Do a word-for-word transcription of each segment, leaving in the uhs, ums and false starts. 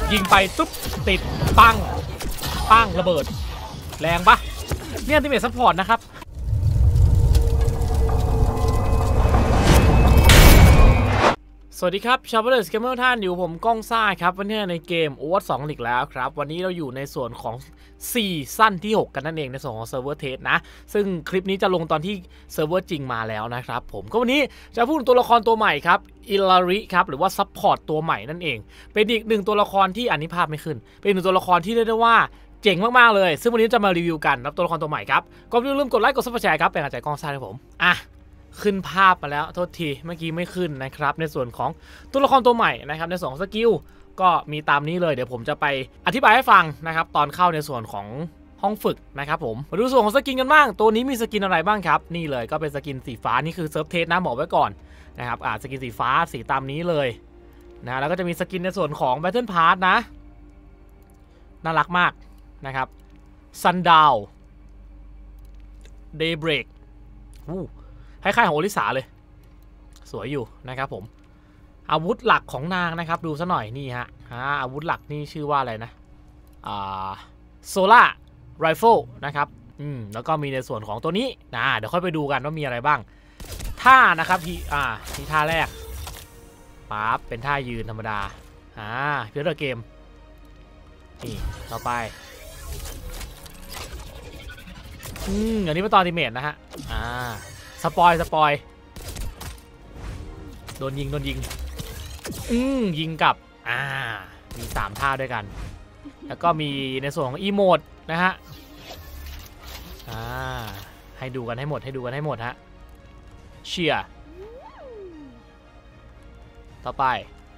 ยิงไปตุ๊บติดปังปังระเบิดแรงปะเนี่ยอัลติเมทซัพพอร์ตนะครับสวัสดีครับชาวเบอร์สเกมเมอร์ท่านอยู่ผมก้องซ่าครับวันนี้ในเกม Overwatch สองอีกแล้วครับวันนี้เราอยู่ในส่วนของซีซั่นที่หกกันนั่นเองในส่วนของเซิร์ฟเวอร์เทสนะซึ่งคลิปนี้จะลงตอนที่เซิร์ฟเวอร์จริงมาแล้วนะครับผมก็วันนี้จะพูดถึงตัวละครตัวใหม่ครับอิลาริครับหรือว่าซัพพอร์ตตัวใหม่นั่นเองเป็นอีกหนึ่งตัวละครที่อันนี้ภาพไม่ขึ้นเป็นหนึ่งตัวละครที่เรียกได้ว่าเจ๋งมากๆเลยซึ่งวันนี้จะมารีวิวกันรับตัวละครตัวใหม่ครับก็อย่าลืมกดไลค์กดซับสไครต์ครับเป็นกำลังใจก้องซ่าให้ผมอ่ะขึ้นภาพมาแล้วโทษทีเมื่อกี้ไม่ขึ้นนะครับในส่วนของตัวละครตัวใหม่นะครับในส่วนของสกิลก็มีตามนี้เลยเดี๋ยวผมจะไปอธิบายให้ฟังนะครับตอนเข้าในส่วนของห้องฝึกนะครับผมมาดูส่วนของสกินกันบ้างตัวนี้มีสกินอะไรบ้างครับนี่เลยก็เป็นสกินสีฟ้านี่คือเซิร์ฟเทสนะบอกไว้ก่อนนะครับอ่าสกินสีฟ้าสีตามนี้เลยนะแล้วก็จะมีสกินในส่วนของ Battle Pass นะน่ารักมากนะครับ Sundown Daybreak อู้คล้ายๆของโอลิสาเลยสวยอยู่นะครับผมอาวุธหลักของนางนะครับดูซะหน่อยนี่ฮะอาวุธหลักนี่ชื่อว่าอะไรนะอ่าโซล่าไรเฟิลนะครับอืมแล้วก็มีในส่วนของตัวนี้นะเดี๋ยวค่อยไปดูกันว่ามีอะไรบ้างท่านะครับที่อ่าที่ท่าแรกปั๊บเป็นท่ายืนธรรมดาอ่าเพื่อเกมนี่ต่อไปอืมอันนี้เป็นตอนดิเมทนะฮะอ่าสปอยสปอยโดนยิงโดนยิงอืมยิงกับอ่ามีสามท่าด้วยกันแล้วก็มีในส่วนของอีโมดนะฮะอ่าให้ดูกันให้หมดให้ดูกันให้หมดฮะเชียร์ต่อไป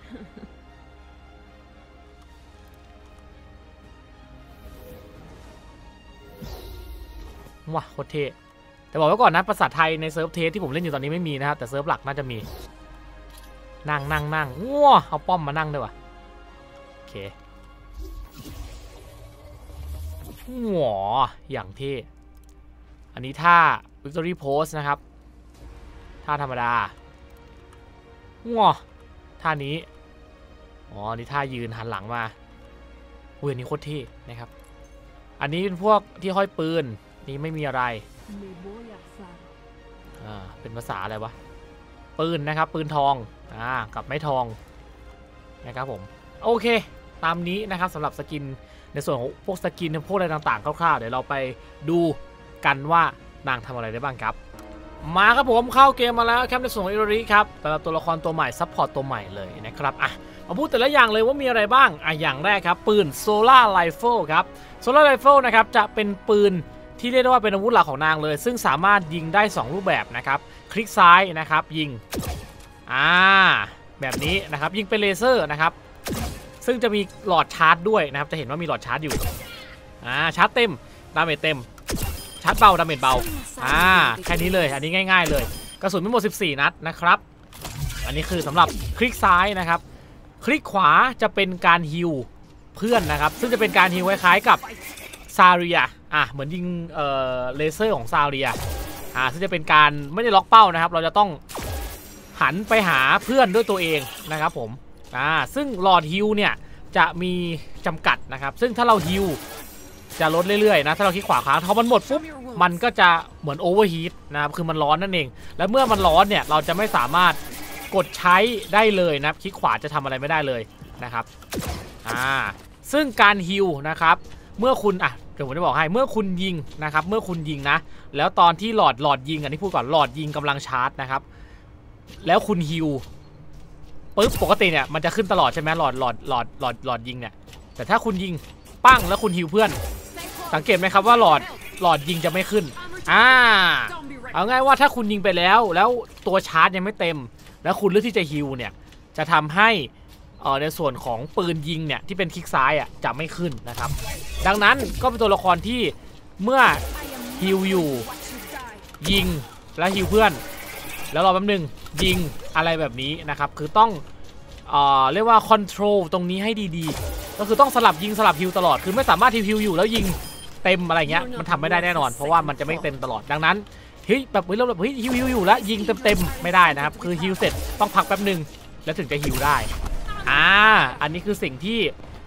ว้าโคตรเท่แต่บอกไว้ก่อนนะภาษาไทยในเซิร์ฟเทสที่ผมเล่นอยู่ตอนนี้ไม่มีนะครับแต่เซิร์ฟหลักน่าจะมีนั่งนั่งนั่งว้าเอาป้อมมานั่งด้วยวะโอเคหัวอย่างเท่อันนี้ท่า Victory Pose นะครับท่าธรรมดาหัวท่านี้อ๋อนี่ท่ายืนหันหลังมาอุ้ยอันนี้โคตรเท่นะครับอันนี้เป็นพวกที่ห้อยปืนนี่ไม่มีอะไรอ่าเป็นภาษาอะไรวะปืนนะครับปืนทองอ่ากับไม้ทองนะครับผมโอเคตามนี้นะครับสำหรับสกินในส่วนของพวกสกินพวกอะไรต่างๆคร่าวๆเดี๋ยวเราไปดูกันว่านางทำอะไรได้บ้างครับมาครับผมเข้าเกมมาแล้วครับในส่วนของอิโรริครับสำหรับตัวละครตัวใหม่ซัพพอร์ตตัวใหม่เลยนะครับอ่ะมาพูดแต่ละอย่างเลยว่ามีอะไรบ้างอ่ะอย่างแรกครับปืนโซล่าไรเฟิลครับโซล่าไรเฟิลนะครับจะเป็นปืนที่เรียกได้ว่าเป็นอาวุธหลักของนางเลยซึ่งสามารถยิงได้สองรูปแบบนะครับคลิกซ้ายนะครับยิงอ่าแบบนี้นะครับยิงเป็นเลเซอร์นะครับซึ่งจะมีหลอดชาร์จด้วยนะครับจะเห็นว่ามีหลอดชาร์จอยู่อ่าชาร์จเต็มดาเมจเต็มชาร์จเบาดาเมจเบาอ่าแค่นี้เลยอันนี้ง่ายๆเลยกระสุนมีหมดสิบสี่นัดนะครับอันนี้คือสำหรับคลิกซ้ายนะครับคลิกขวาจะเป็นการฮิลเพื่อนนะครับซึ่งจะเป็นการฮิลคล้ายๆกับซาเรียอ่ะเหมือนยิงเอ่อเลเซอร์ของซาเรียอ่าซึ่งจะเป็นการไม่ได้ล็อกเป้านะครับเราจะต้องหันไปหาเพื่อนด้วยตัวเองนะครับผมอ่าซึ่งหลอดฮิลเนี่ยจะมีจำกัดนะครับซึ่งถ้าเราฮิลจะลดเรื่อยๆนะถ้าเราคลิกขวาค้างพอมันหมดปุ๊บมันก็จะเหมือนโอเวอร์ฮีทนะครับคือมันร้อนนั่นเองแล้วเมื่อมันร้อนเนี่ยเราจะไม่สามารถกดใช้ได้เลยนะคลิกขวาจะทำอะไรไม่ได้เลยนะครับอ่าซึ่งการฮิลนะครับเมื่อคุณอ่ะเดี๋ยวผมจะบอกให้เมื่อคุณยิงนะครับเมื่อคุณยิงนะแล้วตอนที่หลอดหลอดยิงอันนี้พูดก่อนหลอดยิงกำลังชาร์จนะครับแล้วคุณฮิลปึ๊บปกติเนี่ยมันจะขึ้นตลอดใช่ไหมหลอดหลอดหลอดหลอดหลอดยิงเนี่ยแต่ถ้าคุณยิงปั้งแล้วคุณฮิลเพื่อนสังเกตไหมครับว่าหลอดหลอดยิงจะไม่ขึ้นอ่าเอาง่ายว่าถ้าคุณยิงไปแล้วแล้วตัวชาร์จยังไม่เต็มแล้วคุณเลือกที่จะฮิลเนี่ยจะทำให้เอ่อในส่วนของปืนยิงเนี่ยที่เป็นคลิกซ้ายอ่ะจะไม่ขึ้นนะครับดังนั้นก็เป็นตัวละครที่เมื่อฮิลอยู่ยิงแล้วฮิลเพื่อนแล้วรอแป๊บนึงยิงอะไรแบบนี้นะครับคือต้องเอ่อเรียกว่าคอนโทรลตรงนี้ให้ดีๆก็คือต้องสลับยิงสลับฮิลตลอดคือไม่สามารถฮิลอยู่แล้วยิงเต็มอะไรเงี้ยมันทำไม่ได้แน่นอนเพราะว่ามันจะไม่เต็มตลอดดังนั้นเฮ้ยแบบเฮ้ยเราแบบเฮ้ยฮิลอยู่แล้วยิงเต็มๆไม่ได้นะครับคือฮิลเสร็จต้องพักแป๊บนึงแล้วถึงจะฮิลได้อ่าอันนี้คือสิ่งที่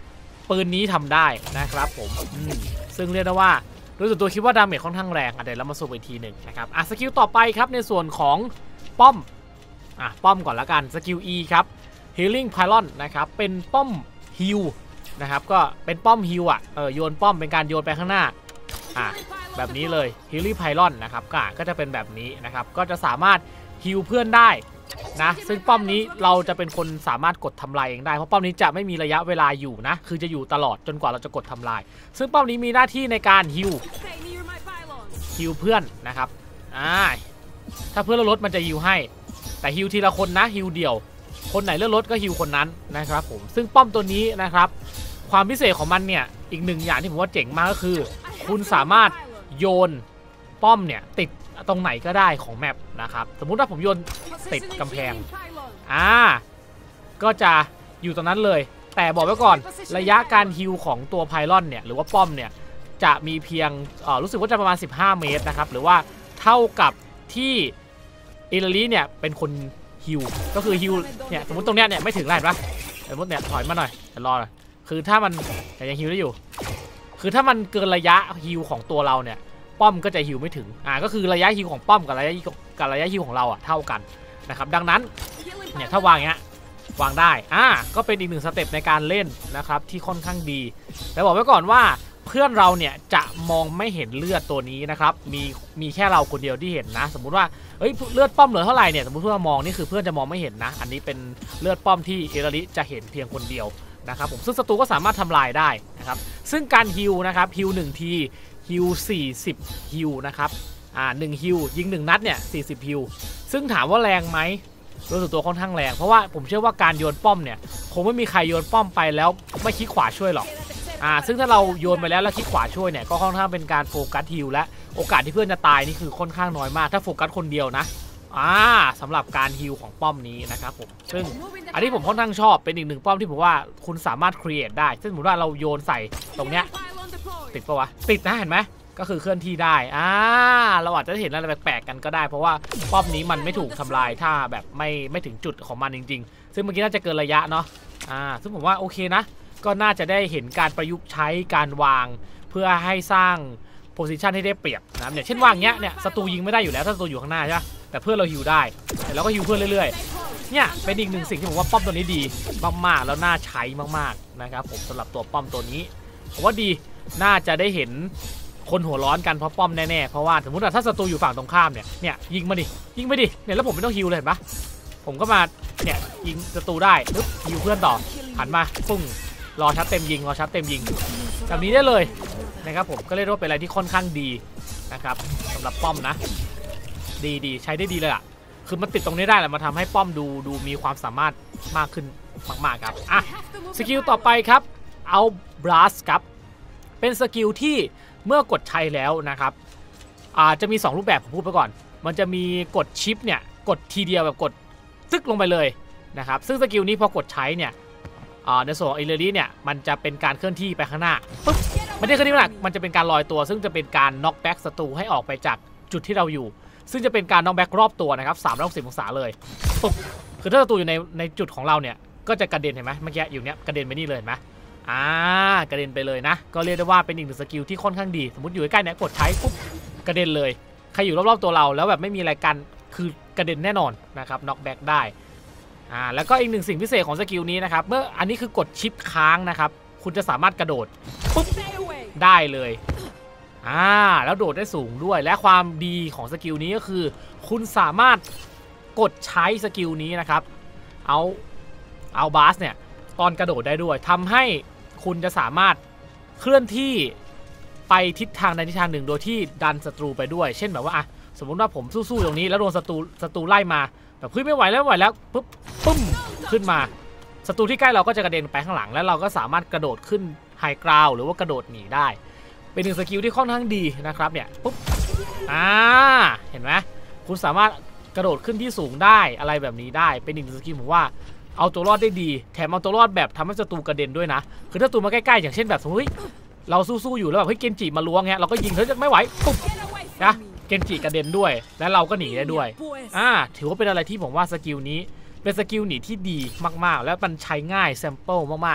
ปืนนี้ทำได้นะครับผมซึ่งเรียกได้ว่าโดยส่วนตัวคิดว่าดาเมจค่อนข้างแรงอ่ะเดี๋ยวเรามาสูบอีกทีหนึ่งนะครับอ่ะสกิลต่อไปครับในส่วนของป้อมอ่ะป้อมก่อนละกันสกิล E ครับ Healing Pylon นะครับเป็นป้อมฮิลนะครับก็เป็นป้อมฮิลอ่ะเออโยนป้อมเป็นการโยนไปข้างหน้าอ่ะแบบนี้เลย Healing Pylon นะครับก็ก็จะเป็นแบบนี้นะครับก็จะสามารถฮิลเพื่อนได้นะซึ่งป้อมนี้เราจะเป็นคนสามารถกดทำลายเองได้เพราะป้อมนี้จะไม่มีระยะเวลาอยู่นะคือจะอยู่ตลอดจนกว่าเราจะกดทำลายซึ่งป้อมนี้มีหน้าที่ในการฮิลฮิลเพื่อนนะครับอ่าถ้าเพื่อนเลือดลดมันจะฮิลให้แต่ฮิลทีละคนนะฮิลเดี่ยวคนไหนเลือดลดก็ฮิลคนนั้นนะครับผมซึ่งป้อมตัวนี้นะครับความพิเศษของมันเนี่ยอีกหนึ่งอย่างที่ผมว่าเจ๋งมากก็คือคุณสามารถโยนป้อมเนี่ยติดตรงไหนก็ได้ของแมปนะครับสมมุติว่าผมโยนติดกำแพงอ่าก็จะอยู่ตรงนั้นเลยแต่บอกไว้ก่อนระยะการฮิลของตัวไพลอนเนี่ยหรือว่าป้อมเนี่ยจะมีเพียงเอ่อรู้สึกว่าจะประมาณสิบห้าเมตรนะครับหรือว่าเท่ากับที่อิลลีเนี่ยเป็นคนฮิลก็คือฮิลเนี่ยสมมติตรงเนี้ยเนี่ยไม่ถึงไรปะสมมติเนี่ยถอยมาหน่อยเดี๋ยวรอหน่อยคือถ้ามันยังฮิลได้อยู่คือถ้ามันเกินระยะฮิลของตัวเราเนี่ยป้อมก็จะฮิลไม่ถึงอ่าก็คือระยะฮิลของป้อมกับระยะกับระยะฮิลของเราอ่ะเท่ากันนะครับดังนั้นเนี่ยถ้าวางเงี้ยวางได้อ่าก็เป็นอีกหนึ่งสเต็ปในการเล่นนะครับที่ค่อนข้างดีแต่บอกไว้ก่อนว่าเพื่อนเราเนี่ยจะมองไม่เห็นเลือดตัวนี้นะครับมีมีแค่เราคนเดียวที่เห็นนะสมมุติว่าเอ้ยเลือดป้อมเหลือเท่าไหร่เนี่ยสมมติเพื่อนมองนี่คือเพื่อนจะมองไม่เห็นนะอันนี้เป็นเลือดป้อมที่เอริจะเห็นเพียงคนเดียวนะครับผมซึ่งศัตรูก็สามารถทำลายได้นะครับซึ่งการฮิลนะครับฮิลหนึ่งทีฮิลสี่สิบฮิลนะครับอ่าหนึ่งฮิลยิงหนึ่งนัดเนี่ยสี่สิบฮิลซึ่งถามว่าแรงไหมโดยส่วนตัวค่อนข้างแรงเพราะว่าผมเชื่อว่าการโยนป้อมเนี่ยคงไม่มีใครโยนป้อมไปแล้วไม่คลิกขวาช่วยหรอกอ่าซึ่งถ้าเราโยนไปแล้วแล้วคลิกขวาช่วยเนี่ยก็ค่อนข้างเป็นการโฟกัสฮิลและโอกาสที่เพื่อนจะตายนี่คือค่อนข้างน้อยมากถ้าโฟกัสคนเดียวนะอ่าสำหรับการฮิลของป้อมนี้นะครับผมซึ่งอันนี้ผมค่อนข้างชอบเป็นอีกหนึ่งป้อมที่ผมว่าคุณสามารถครีเอทได้ซึ่งสมมติว่าเราโยนใส่ตรงเนี้ยติดปะวะติดนะเห็นไหมก็คือเคลื่อนที่ได้อ่าเราอาจจะเห็นอะไรแปลกๆกันก็ได้เพราะว่าป้อมนี้มันไม่ถูกทำลายถ้าแบบไม่ไม่ถึงจุดของมันจริงๆซึ่งเมื่อกี้น่าจะเกินระยะเนาะอ่าซึ่งผมว่าโอเคนะก็น่าจะได้เห็นการประยุกต์ใช้การวางเพื่อให้สร้างโพซิชันให้ได้เปรียบนะเนี่ยเช่นวางเงี้ยเนี่ยศัตรูยิงไม่ได้อยู่แล้วถ้าศัตรูอยู่ข้างหน้าใช่ไหมแต่เพื่อนเราฮิวได้แต่เราก็ฮิวเพื่อนเรื่อยๆเนี่ยเป็นอีกหนึ่งสิ่งที่ผมว่าป้อมตัวนี้ดีมากๆแล้วน่าใช้มากๆนะครับผมสำหรับตัวป้อมตัวนี้ผมว่าดีน่าจะได้เห็นคนหัวร้อนกันเพราะป้อมแน่ๆเพราะว่าสมมติว่าถ้าศัตรูอยู่ฝั่งตรงข้ามเนี่ยเนี่ยยิงมาดิยิงไปดิเนี่ยแล้วผมไม่ต้องฮิวเลยเห็นปะผมก็มาเนี่ยยิงศัตรูได้ปึ๊บฮิวเพื่อนต่อหันมาปุ้งรอชัดเต็มยิงรอชัดเต็มยิงแบบนี้ได้เลยนะครับผมก็เรียกว่าเป็นอะไรที่ค่อนข้างดีนะครับสำหรับป้อมนะดีดีใช้ได้ดีเลยอ่ะคือมันติดตรงนี้ได้แหละมาทำให้ป้อมดูดูมีความสามารถมากขึ้นมากๆครับอ่ะสกิลต่อไปครับเอาบลัสครับเป็นสกิลที่เมื่อกดใช้แล้วนะครับอาจจะมีสองรูปแบบผมพูดไปก่อนมันจะมีกดชิปเนี่ยกดทีเดียวแบบกดตึกลงไปเลยนะครับซึ่งสกิลนี้พอกดใช้เนี่ยในส่วนของอิเลรีเนี่ยมันจะเป็นการเคลื่อนที่ไปข้างหน้าปุ๊บไม่ได้เคลื่อนที่หนักมันจะเป็นการลอยตัวซึ่งจะเป็นการน็อกแบ็กศัตรูให้ออกไปจากจุดที่เราอยู่ซึ่งจะเป็นการน็อกแบ็กรอบตัวนะครับสามร้อยหกสิบองศาเลยปุ๊บคือถ้าศัตรูอยู่ในในจุดของเราเนี่ยก็จะกระเด็นเห็นไหมเมื่อกี้อยู่เนี้ยกระเด็นไปนี่เลยเห็นไหมอ่ากระเด็นไปเลยนะก็เรียกได้ว่าเป็นอีกหนึ่งสกิลที่ค่อนข้างดีสมมติอยู่ใกล้ๆเนี่ยกดใช้ปุ๊บกระเด็นเลยใครอยู่รอบๆตัวเราแล้วแบบไม่มีอะไรกันคือกระเด็นแน่นอนนะครับน็อกแบ็กได้อ่าแล้วก็อีกหนึ่งสิ่งพิเศษของสกิลนี้นะครับเมื่ออันนี้คือกดชิปค้างนะครับคุณจะสามารถกระโดดปุ๊บได้เลยอ่าแล้วโดดได้สูงด้วยและความดีของสกิลนี้ก็คือคุณสามารถกดใช้สกิลนี้นะครับเอาเอาบาสเนี่ยตอนกระโดดได้ด้วยทำให้คุณจะสามารถเคลื่อนที่ไปทิศทางใดทิศทางหนึ่งโดยที่ดันศัตรูไปด้วยเช่นแบบว่าอ่ะสมมติว่าผมสู้ๆตรงนี้แล้วโดนศัตรูศัตรูไล่มาแบบเฮ้ยไม่ไหวแล้วไม่ไหวแล้วปุ๊บปุ้มขึ้นมาศัตรูที่ใกล้เราก็จะกระเด็นไปข้างหลังแล้วเราก็สามารถกระโดดขึ้นไฮกราวหรือว่ากระโดดหนีได้เป็นหนึ่งสกิลที่ค่อนข้างดีนะครับเนี่ยปุ๊บอ่าเห็นไหมคุณสามารถกระโดดขึ้นที่สูงได้อะไรแบบนี้ได้เป็นหนึ่งสกิลผมว่าเอาตัวรอดได้ดีแถมเอาตัวรอดแบบทำให้ศัตรูกระเด็นด้วยนะคือถ้าศัตรูมาใกล้ๆอย่างเช่นแบบสมมติเราสู้ๆอยู่แล้วแบบเฮ้ยเกนจิมาล้วงเงี้ยเราก็ยิงเขาจะไม่ไหวปุ๊บนะเกนจิกระเด็นด้วยและเราก็หนีได้ด้วยอ่าถือว่าเป็นอะไรที่ผมว่าสกิลนี้เป็นสกิลหนีที่ดีมากๆแล้วมันใช้ง่ายแซมเปิลมากๆ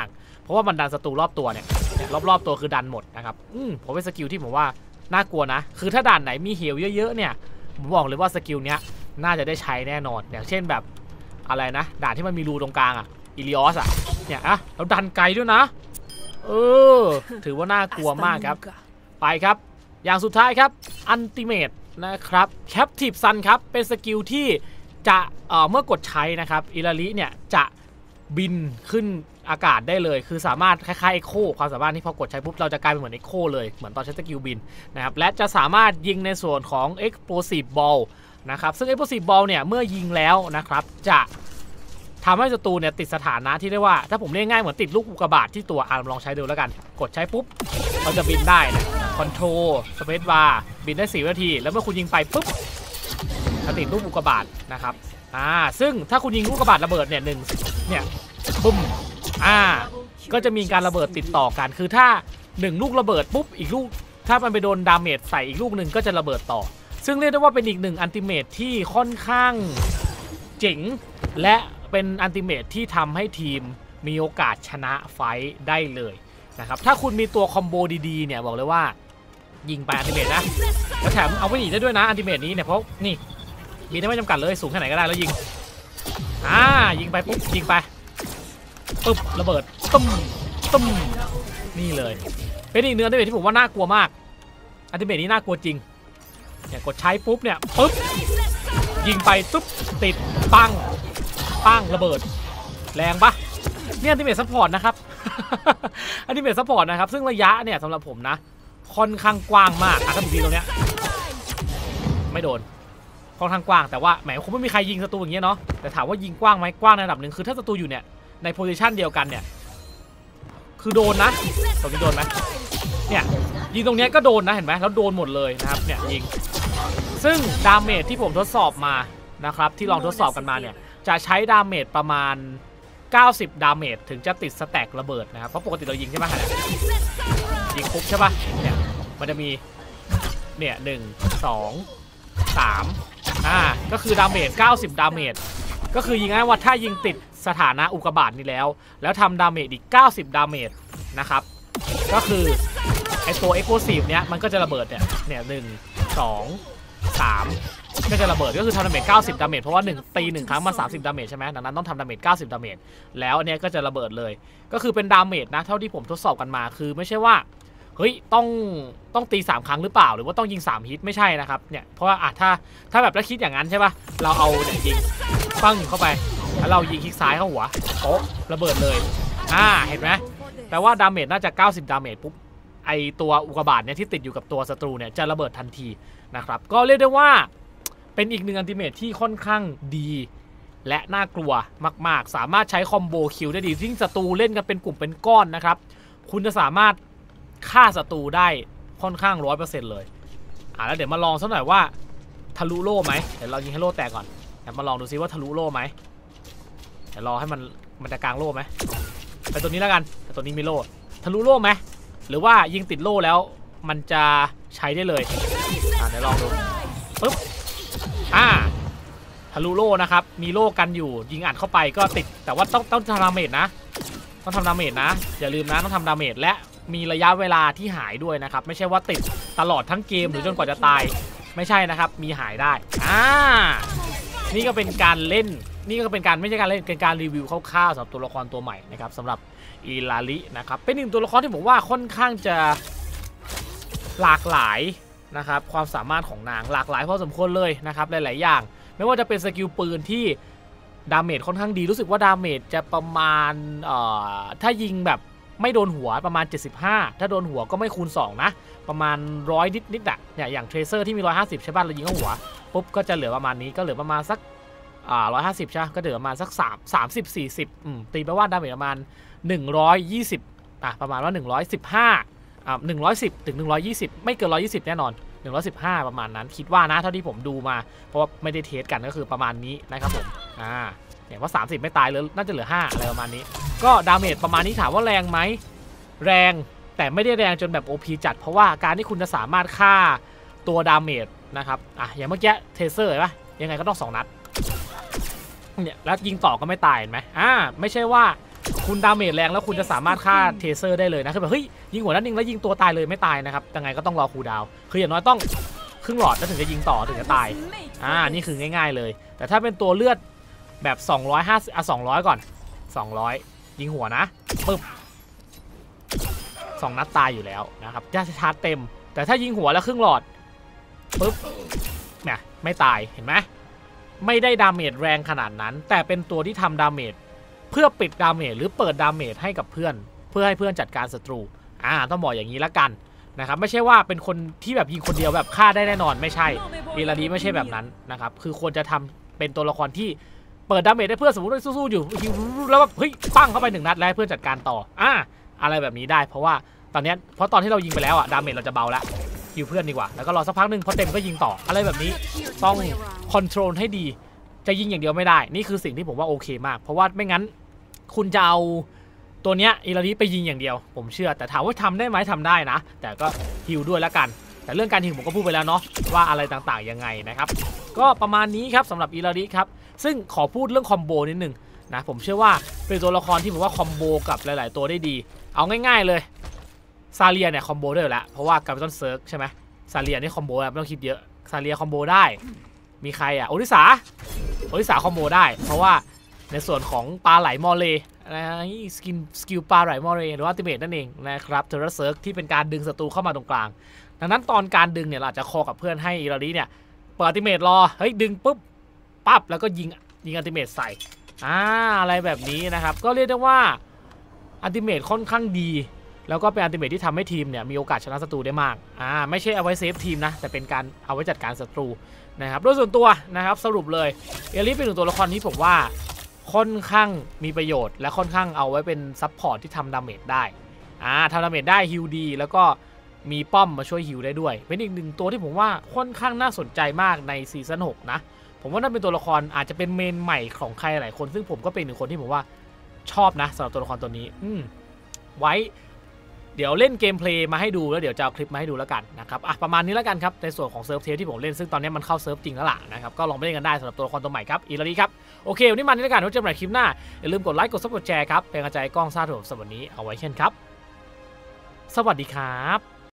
ราะว่ามันดันศัตรูรอบตัวเนี่ยเนี่ยรอบๆตัวคือดันหมดนะครับอืมผมเป็นสกิลที่ผมว่าน่ากลัวนะคือถ้าด่านไหนมีเหี่ยวเยอะๆเนี่ยผมบอกเลยว่าสกิลเนี้ยน่าจะได้ใช้แน่นอนอย่างเช่นแบบอะไรนะด่านที่มันมีรูตรงกลางอะอิลิออสอะเนี่ยอะแล้วดันไกลด้วยนะเออถือว่าน่ากลัวมากครับไปครับอย่างสุดท้ายครับอัลติเมทนะครับแคปทีฟซันครับเป็นสกิลที่จะเอ่อเมื่อกดใช้นะครับอิราลิเนี่ยจะบินขึ้นอากาศได้เลยคือสามารถคล้ายๆเอ็กโคความสามารถที่พอกดใช้ปุ๊บเราจะกลายเป็นเหมือนเอ็กโคเลยเหมือนตอนใช้สกิลบินนะครับและจะสามารถยิงในส่วนของ Explosive Ball นะครับซึ่ง Explosive Ball เนี่ยเมื่อยิงแล้วนะครับจะทำให้ศัตรูเนี่ยติดสถานะที่เรียกว่าถ้าผมเรียกง่ายเหมือนติดลูกอุกกาบาตที่ตัวอ่าลองใช้ดูแล้วกันกดใช้ปุ๊บเราจะบินได้นะคอนโทรลสเปซบาร์บินได้สี่นาทีแล้วเมื่อคุณยิงไปปุ๊บจะติดลูกอุกกาบาตนะครับอ่าซึ่งถ้าคุณยิงลูกอุกกาบาตระเบิดเนี่ยหนึ่งเนี่ยบุ้มอ่าก็จะมีการระเบิดติดต่อกันคือถ้าหนึ่งลูกระเบิดปุ๊บอีกลูกถ้ามันไปโดนดาเมจใส่อีกลูกหนึ่งก็จะระเบิดต่อซึ่งเรียกได้ว่าเป็นอีกหนึ่งอัลติเมทที่ค่อนข้างเจ๋งและเป็นอัลติเมทที่ทำให้ทีมมีโอกาสชนะไฟท์ได้เลยนะครับถ้าคุณมีตัวคอมโบดีๆเนี่ยบอกเลยว่ายิงไปอัลติเมทนะแล้วแถมเอาไปหนีได้ด้วยนะอัลติเมทนี้เนี่ยเพราะนี่มีได้ไม่จำกัดเลยสูงแค่ไหนก็ได้แล้วยิงอ่ายิงไปปุ๊บยิงไปปุ๊บระเบิดตุ้มตุ้มนี่เลยเป็นอีกเนื้ออัลติเมทที่ผมว่าน่ากลัวมากอัลติเมทนี้น่ากลัวจริงเนี่ยกดใช้ปุ๊บเนี่ยปุ๊บยิงไปตุ๊บติดปังปังระเบิดแรงปะเนี่ยอัลติเมทซัพพอร์ตนะครับ อัลติเมทซัพพอร์ตนะครับซึ่งระยะเนี่ยสำหรับผมนะค่อนข้างกว้างมากอ่ะถ้าผมยิงตรงเนี้ยไม่โดนค่อนข้างกว้างแต่ว่าแหมคงไม่มีใครยิงศัตรูอย่างเงี้ยเนาะแต่ถามว่ายิงกว้างไหมกว้างในระดับหนึ่งคือถ้าศัตรูอยู่เนี่ยในโพซิชันเดียวกันเนี่ยคือโดนนะตรงนี้โดนไหมเนี่ยยิงตรงนี้ก็โดนนะเห็นไหมแล้วโดนหมดเลยนะครับเนี่ยยิงซึ่งดาเมจที่ผมทดสอบมานะครับที่ลองทดสอบกันมาเนี่ยจะใช้ดาเมจประมาณเก้าสิบดาเมจถึงจะติดสแต็กระเบิดนะครับเพราะปกติเรายิงใช่ไหมยิงปุ๊บใช่ปะเนี่ยมันจะมีเนี่ยหนึ่งสองสามอ่าก็คือดาเมจเก้าสิบดาเมจก็คือยิงง่ายว่าถ้ายิงติดสถานะอุกกาบาตนี้แล้วแล้วทำดาเมจอีกเก้าสิบดาเมจนะครับก็คือไอตัว Explosive เนี้ยมันก็จะระเบิดเนี่ยเนี่ยหนึ่งสองสามก็จะระเบิดก็คือทำดาเมจเก้าสิบดาเมจเพราะว่าหนึ่งตีหนึ่งครั้งมาสามสิบดาเมจใช่ไหมดังนั้นต้องทำดาเมจเก้าสิบดาเมจแล้วอันเนี้ยก็จะระเบิดเลยก็คือเป็นดาเมจนะเท่าที่ผมทดสอบกันมาคือไม่ใช่ว่าเฮ้ยต้องต้องตีสามครั้งหรือเปล่าหรือว่าต้องยิงสามฮิตไม่ใช่นะครับเนี่ยเพราะว่าอ่ะถ้าถ้าแบบถ้าคิดอย่างนั้นใช่ป่ะเราเอาเนี่ยยิงปั้งเข้าไปแล้วเรายิงคลิกซ้ายเข้าหัวโป๊ะระเบิดเลยอ่าเห็นไหมแปลว่าดาเมจน่าจะเก้าสิบดาเมจปุ๊บไอตัวอุกกาบาตเนี่ยที่ติดอยู่กับตัวศัตรูเนี่ยจะระเบิดทันทีนะครับก็เรียกได้ว่าเป็นอีกหนึ่งอัลติเมทที่ค่อนข้างดีและน่ากลัวมากๆสามารถใช้คอมโบคิวได้ดียิ่งศัตรูเล่นกันเป็นกลุ่มเป็นก้อนนะครับคุณจะสามารถฆ่าศัตรูได้ค่อนข้าง ร้อยเปอร์เซ็นต์ เลยอ่าแล้วเดี๋ยวมาลองสักหน่อยว่าทะลุโล่ไหมเดี๋ยวเรายิงให้โล่แตกก่อนเดี๋ยวมาลองดูซิว่าทะลุโล่ไหมเดี๋ยวรอให้มันมันจะกลางโล่ไหมไปตัวนี้แล้วกันแต่ตัวนี้มีโล่ทะลุโล่ไหมหรือว่ายิงติดโล่แล้วมันจะใช้ได้เลยอ่าเดี๋ยวลองดูปึ๊บอ่าทะลุโล่นะครับมีโล่กันอยู่ยิงอัดเข้าไปก็ติดแต่ว่าต้องต้องทำดาเมจนะต้องทำดาเมจนะอย่าลืมนะต้องทำดาเมจและมีระยะเวลาที่หายด้วยนะครับไม่ใช่ว่าติดตลอดทั้งเกมหรือจนกว่าจะตายไม่ใช่นะครับมีหายได้อ่านี่ก็เป็นการเล่นนี่ก็เป็นการไม่ใช่การเล่นเป็นการรีวิวคร่าวๆสำหรับตัวละครตัวใหม่นะครับสำหรับอิราลินะครับเป็นหนึ่งตัวละครที่ผมว่าค่อนข้างจะหลากหลายนะครับความสามารถของนางหลากหลายพอสมควรเลยนะครับหลายๆอย่างไม่ว่าจะเป็นสกิลปืนที่ดาเมจค่อนข้างดีรู้สึกว่าดาเมจจะประมาณเอ่อถ้ายิงแบบไม่โดนหัวประมาณเจ็ดสิบห้าถ้าโดนหัวก็ไม่คูณสองนะประมาณหนึ่งร้อยนิดนิดอะเนี่ยอย่างเทรเซอร์ที่มีหนึ่งร้อยห้าสิบใช่ป่ะเรายิงเข้าหัวปุ๊บก็จะเหลือประมาณนี้ก็เหลือประมาณสักอ่าหนึ่งร้อยห้าสิบใช่ก็เหลือประมาณสักสาม สามสิบ สี่สิบอืมตีไปว่าดาเมจประมาณหนึ่งร้อยยี่สิบอ่ะประมาณว่าหนึ่งร้อยสิบห้าอ่าหนึ่งร้อยสิบถึงหนึ่งร้อยยี่สิบไม่เกินหนึ่งร้อยยี่สิบแน่นอนหนึ่งร้อยสิบห้าประมาณนั้นคิดว่านะเท่าที่ผมดูมาเพราะว่าไม่ได้เทสกันก็คือประมาณนี้นะครับผมอ่าเนี่ยว่าสามสิบไม่ตายเลยน่าจะเหลือห้าอะไรประมาณนี้ก็ดาเมจประมาณนี้ถามว่าแรงไหมแรงแต่ไม่ได้แรงจนแบบ โอ พี จัดเพราะว่าการที่คุณจะสามารถฆ่าตัวดาเมจนะครับอ่ะอย่างเมื่อกี้เทเซอร์เห็นปะยังไงก็ต้องสองนัดเนี่ยแล้วยิงต่อก็ไม่ตายเห็นไหมอ่าไม่ใช่ว่าคุณดาเมจแรงแล้วคุณจะสามารถฆ่าเทเซอร์ได้เลยนะคือแบบเฮ้ยยิงหัวนัดนึงแล้วยิงตัวตายเลยไม่ตายนะครับยังไงก็ต้องรอคูลดาวน์คืออย่างน้อยต้องครึ่งหลอดแล้วถึงจะยิงต่อถึงจะตายอ่านี่คือง่ายๆเลยแต่ถ้าเป็นตัวเลือดแบบสองร้อยห้าสิบอ่ะสองร้อยก่อนสองร้อยยิงหัวนะปึ๊บสองนัดตายอยู่แล้วนะครับจะชาร์จเต็มแต่ถ้ายิงหัวแล้วครึ่งหลอดปึ๊บเนี่ยไม่ตายเห็นไหมไม่ได้ดาเมจแรงขนาดนั้นแต่เป็นตัวที่ทำดาเมจเพื่อปิดดาเมจหรือเปิดดาเมจให้กับเพื่อนเพื่อให้เพื่อนจัดการศัตรูอ่าต้องบอกอย่างนี้ละกันนะครับไม่ใช่ว่าเป็นคนที่แบบยิงคนเดียวแบบฆ่าได้แน่นอนไม่ใช่อิราดีไม่ใช่แบบนั้นนะครับคือควรจะทำเป็นตัวละครที่เปิดดาเมจให้เพื่อนสมมติว่าสู้ๆอยู่แล้วแบบเฮ้ยปั้งเข้าไปหนึ่งนัดแล้วให้เพื่อนจัดการต่ออ่าอะไรแบบนี้ได้เพราะว่าตอนนี้เพราะตอนที่เรายิงไปแล้วอ่ะดาเมจเราจะเบาแล้วฮิวเพื่อนดีกว่าแล้วก็รอสักพักหนึ่งพอเต็มก็ยิงต่ออะไรแบบนี้ต้องคอนโทรลให้ดีจะยิงอย่างเดียวไม่ได้นี่คือสิ่งที่ผมว่าโอเคมากเพราะว่าไม่งั้นคุณจะเอาตัวเนี้ยอิราดีไปยิงอย่างเดียวผมเชื่อแต่ถามว่าทำได้ไหมทำได้นะแต่ก็ฮิวด้วยแล้วกันแต่เรื่องการฮิวผมก็พูดไปแล้วเนาะว่าอะไรต่างๆยังไงนะครับก็ประมาณนี้ครับสำหรับอิราดีครับซึ่งขอพูดเรื่องคอมโบนิดนึงนะผมเชื่อว่าเป็นตัวละครที่ผมว่าคอมโบกับหลายๆตัวได้ดีเอาง่ายๆเลยซาเลียเนี่ยคอมโบได้อยู่แล้วเพราะว่าการ์บิตันเซิร์กใช่ไหมซาเลียนี่คอมโบไม่ต้องคิดเยอะซาเลียคอมโบได้มีใครอ่ะโอริสาโอริสาคอมโบได้เพราะว่าในส่วนของปลาไหลมอเลนะสกินสกิลปลาไหลมอเลหรือว่าอัลติเมทนั่นเองนะครับเทอร์เซิร์กที่เป็นการดึงศัตรูเข้ามาตรงกลางดังนั้นตอนการดึงเนี่ยเราอาจจะคอกับเพื่อนให้อิราดีเนี่ยเปิดอัลติเมทรอเฮ้ยดึงปุ๊บปั๊บแล้วก็ยิงยิงอัลติเมทใส่อ่าอะไรแบบนี้นะครับก็เรียกได้ว่าอัลติเมทค่อนข้างดีแล้วก็เป็นอัลติเมทที่ทำให้ทีมเนี่ยมีโอกาสชนะศัตรูได้มากอ่าไม่ใช่เอาไว้เซฟทีมนะแต่เป็นการเอาไว้จัดการศัตรูนะครับโดยส่วนตัวนะครับสรุปเลยเอลิสเป็นหนึ่งตัวละครที่ผมว่าค่อนข้างมีประโยชน์และค่อนข้างเอาไว้เป็นซับพอร์ตที่ทำดาเมจได้อ่าทำดาเมจได้ฮิลดีแล้วก็มีป้อมมาช่วยฮิลได้ด้วยเป็นอีกหนึ่งตัวที่ผมว่าค่อนข้างน่าสนใจมากในซีซั่นหกนะผมว่านั่นเป็นตัวละครอาจจะเป็นเมนใหม่ของใครหลายคนซึ่งผมก็เป็นหนึ่งคนที่ผมว่าชอบนะสำหรับตัวละครตัวนี้อืมไว้เดี๋ยวเล่นเกมเพลย์มาให้ดูแล้วเดี๋ยวจะเอาคลิปมาให้ดูแล้วกันนะครับอ่ะประมาณนี้แล้วกันครับในส่วนของเซิร์ฟเทสที่ผมเล่นซึ่งตอนนี้มันเข้าเซิร์ฟจริงแล้วล่ะนะครับก็ลองไปเล่นกันได้สำหรับตัวละครตัวใหม่ครับอิราดีครับโอเควันนี้มาในรายการเราจะมาคลิปหน้าอย่าลืมกดไลค์กดซับกดแชร์ครับเป็นกำลังใจกล้องซ่าถูกสำหรับวันนี้เอาไว้เช่นครับสวัสดีครับ